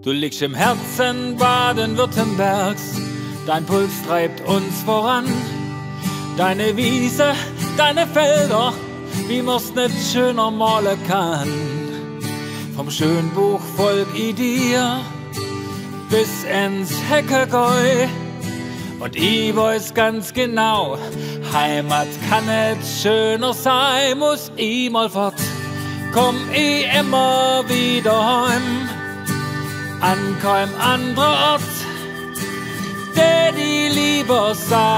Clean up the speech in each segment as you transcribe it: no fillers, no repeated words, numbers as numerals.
Du liegst im Herzen Baden-Württembergs, dein Puls treibt uns voran. Deine Wiese, deine Felder, wie man's nicht schöner malen kann. Vom Schönbuch folg ich dir bis ins Heckegäu. Und ich weiß ganz genau, Heimat kann nicht schöner sein, muss ich mal fort, komm ich immer wieder heim. An keinem anderen Ort, der die lieber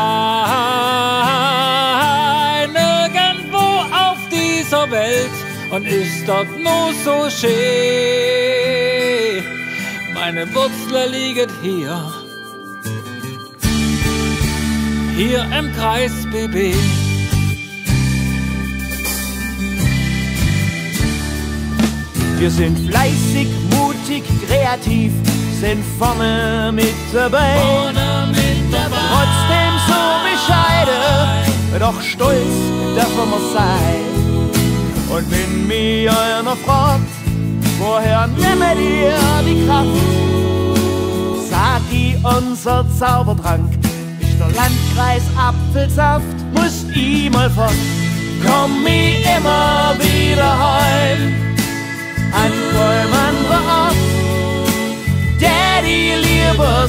sei, nirgendwo auf dieser Welt, und ist dort nur so schön. Meine Wurzeln liegen hier im Kreis BB. Wir sind fleißig, mutig, kreativ, sind vorne mit dabei. Trotzdem so bescheiden, doch stolz dürfen wir sein. Und wenn mich einer fragt, woher nehmen wir die Kraft, sag ich, unser Zaubertrank ist der Landkreis Apfelsaft. Muss ich mal fort, komm ich immer wieder heim. An keinem anderen Ort, der die lieber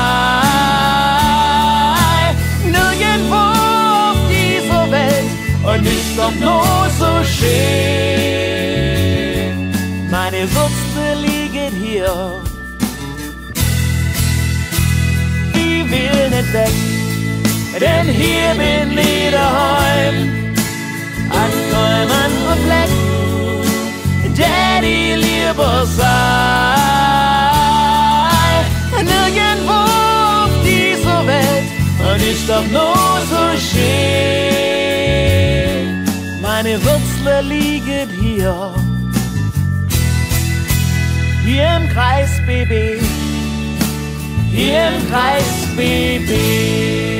sei, nirgendwo auf dieser Welt, und ist doch nur so schön. Meine Wurzeln liegen hier, ich will nicht weg, denn hier bin ich daheim. An keinem anderen Fleck, der die lieber sei, nirgendwo auf dieser Welt, und ist doch nur so schön. Meine Wurzeln liegen hier im Kreis BB, hier im Kreis BB.